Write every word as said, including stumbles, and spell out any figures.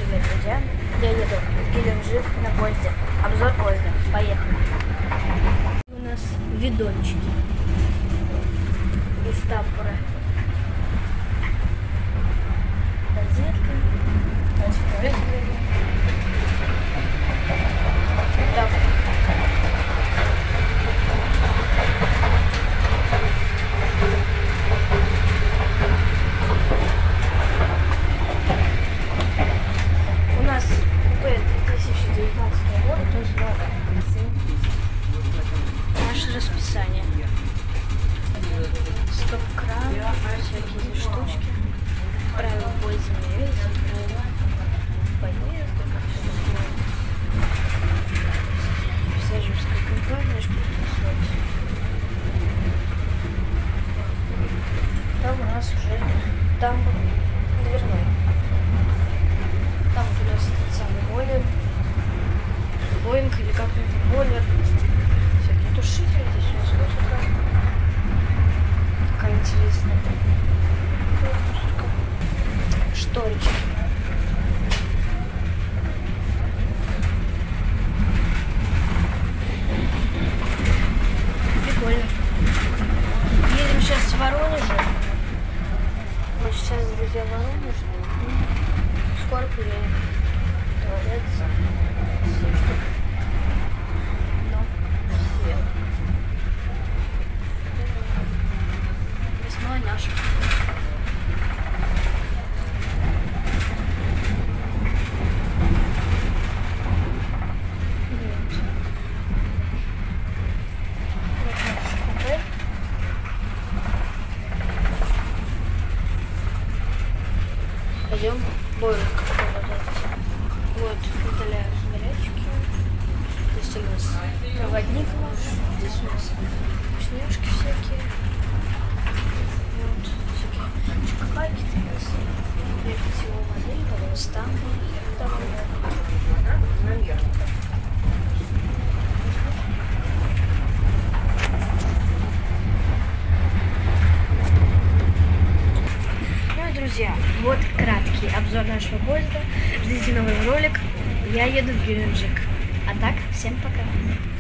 Привет, друзья! Я еду в Геленджик на поезде. Обзор поезда. Поехали! У нас видончики из тамбура. Розетка. Давайте второй взгляд. Так. У нас две тысячи девятнадцатого года, то есть наше расписание. Стоп-кран, всякие штучки. Правила пользования, правила поездок. Пассажирская компания, что происходит. Там у нас уже тамбур дверной. Там у нас тот самый бойлер. Боинг или как-нибудь бойлер. Всякие тушители. Здесь у нас музыка. Такая интересная. Шторочки. Прикольно. Едем сейчас в Воронеже. Вот сейчас, друзья, в Воронеже. Скоро приедем. Творится. Все штуки. Но все. Весной наша. Пойдем бойлер работать. Вот, удаляем горячки. Здесь у нас проводник наш. Здесь у нас вкусняшки всякие. Вот, всякие чокопайки. Я хотела модель, потом стан. Друзья, вот краткий обзор нашего поезда. Ждите новый ролик. Я еду в Геленджик. А так, всем пока.